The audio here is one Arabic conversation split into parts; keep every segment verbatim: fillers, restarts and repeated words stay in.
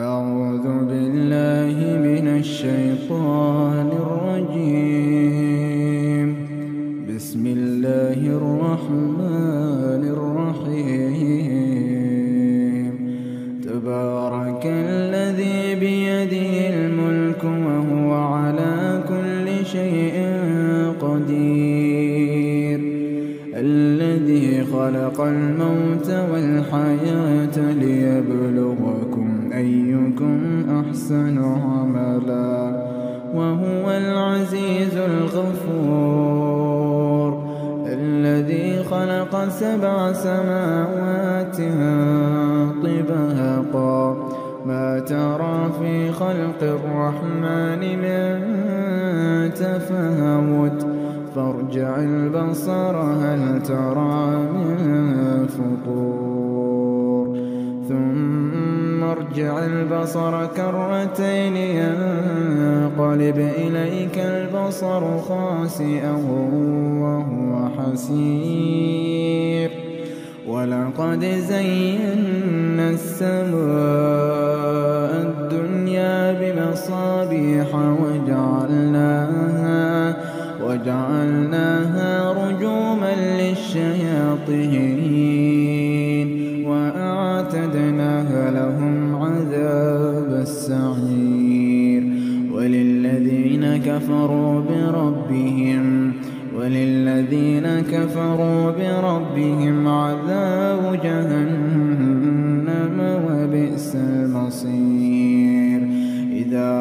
أعوذ بالله من الشيطان الرجيم. بسم الله الرحمن الرحيم. تبارك الذي بيده الملك وهو على كل شيء قدير، الذي خلق الموت والحياة ليبلوكم أيكم أحسن عملا، وهو العزيز الغفور، الذي خلق سبع سماوات طباقا، ما ترى في خلق الرحمن من تفاوت، فارجع البصر هل ترى من فطور، ثم ارجع البصر كرتين ينقلب إليك البصر خاسئا وهو حسير، ولقد زينا السماء الدنيا بمصابيح وجعلناها وجعلناها رجوما للشياطين، وأعتدنا لهم عذاب السعير. وللذين كفروا بربهم وللذين كفروا بربهم عذاب جهنم وبئس المصير. إذا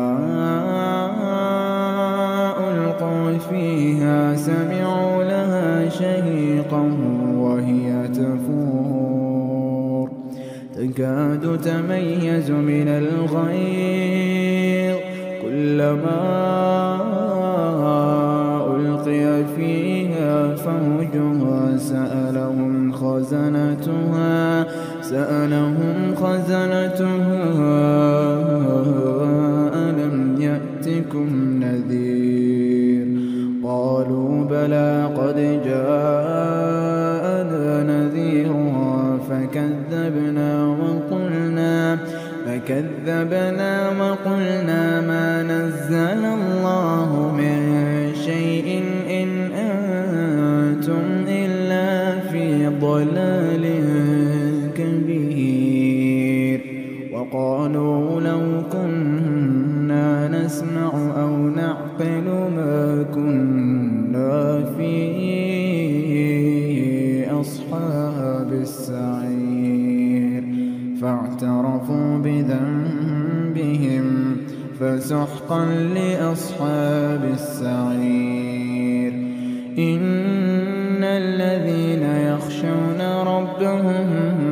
ألقوا فيها سمعوا لها شهيقا وهي تفور، تكاد تميز من الغيظ، كلما ألقي فيها فوج سألهم خزنتها سألهم خزنتها ألم يأتكم نذير؟ قالوا بلى قد جاءنا نذير فكذبنا وقلنا فكذبنا وقلنا ما نزل الله من شيء إن أنتم إلا في ضلال كبير. وقالوا لو كنا نسمع أو نعقل ما كنا في أصحاب السعير، فاعترفوا بذنبهم فسحقا لأصحاب السعير. إن الذين يخشون ربهم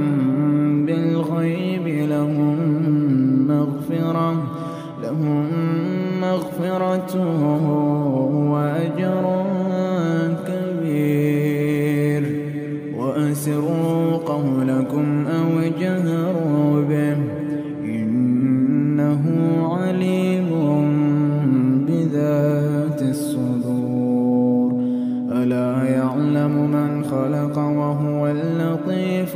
بالغيب لهم مغفرة لهم مغفرة وأجر كبير. وأسروا قولكم أو اجهروا به إنه عليم بذات الصدور. ألا يعلم من خلق وهو اللطيف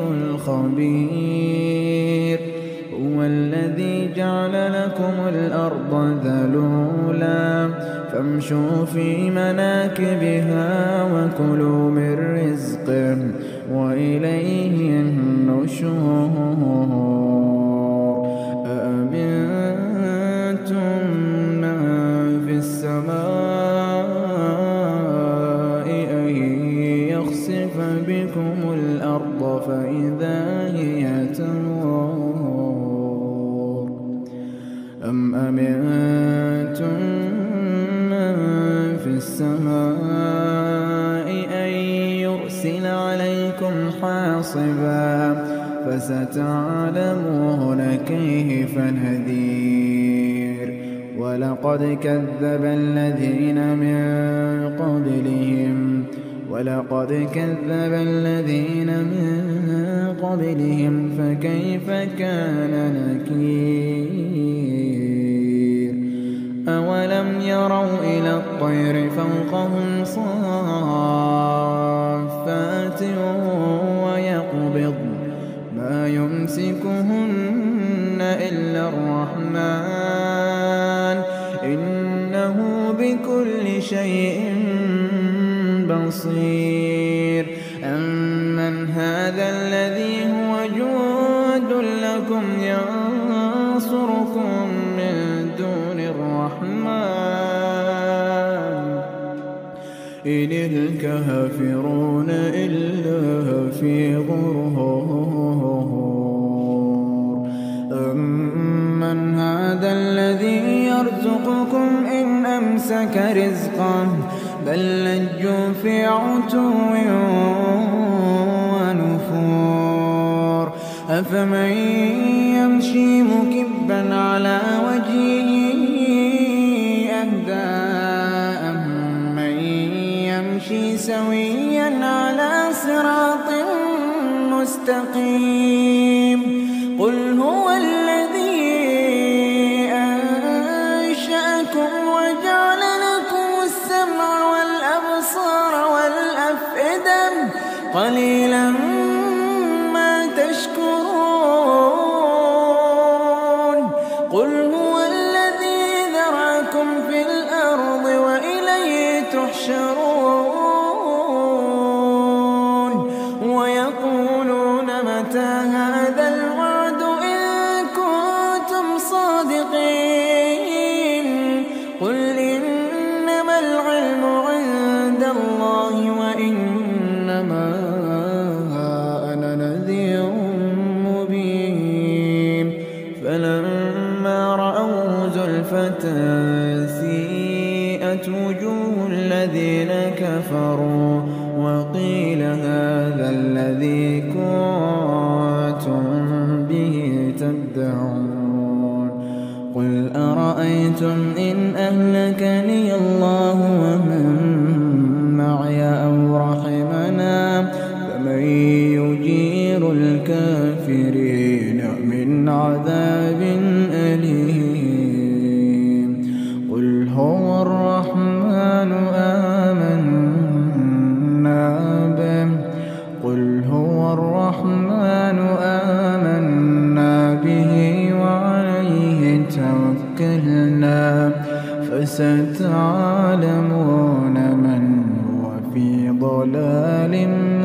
الخبير. هو الذي جعل لكم الأرض ذلولا فامشوا في مناكبها وكلوا من رزقه وإليه النشور. أأمنتم من في السماء أن يخسف بكم الأرض فإذا هي تمور، أم أمنتم من في السماء أن يرسل عليكم حاصبا فستعلمون كيف نذير. ولقد كذب الذين من قبلهم ولقد كذب الذين من قبلهم فكيف كان نكير. أولم يروا إلى الطير فوقهم صافات ويقبض ما يمسكهن إلا الرحمن إنه بكل شيء بصير أمن هذا الذي هو جند لكم ينصركم من دون الرحمن إن الكافرون إلا في غرور أمن هذا الذي يرزقكم إن أمسك رزقه بل لجوا في عتو ونفور أفمن يمشي مكبا على وجهه أهدى أمن يمشي سويا على صراط مستقيم قل هو الذي أنشأكم وجعل لكم السمع والأبصار والأفئدة قليلا ما تشكرون قل هو الذي ذرأكم في الأرض وإليه تحشرون ويقولون متى هذا الوعد إن كنتم صادقين قل إنما العلم عند الله وإنما أنا نذير مبين فلما رأوه زلفة سيئت وجوه الذين كفروا وقيل هذا الذي كنتم به تدعون قل أرأيتم إن أهلكني الله ومن معي أو رحمنا فمن يجير الكافرين من عذاب أليم قل هو الرحمن آمنا به قل هو الرحمن آمنا به وعليه توكلنا فستعلمون من هو في ضلال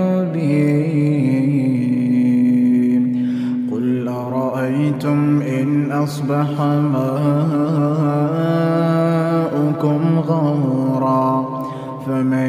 مبين قل أرأيتم إن أصبح ماؤكم غورا فمن